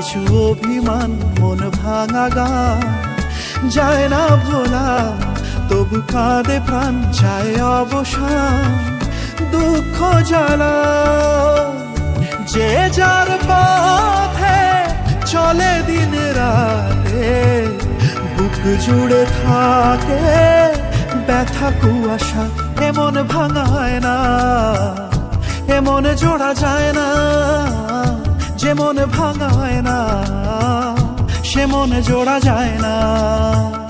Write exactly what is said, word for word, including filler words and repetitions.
কিছু অভিমান মন ভাঙা গান যায় না ভোলা, তবু কাঁদে প্রাণ চায় অবসান। দুঃখ জ্বালা যে যার পথে চলে দিন রাতে, বুক জুড়ে থাকে ব্যথা কুয়াশা। এমন ভাঙায় না, এমন জোড়া যায় না, যেমন ভাঙায় না সে মন জোড়া যায় না।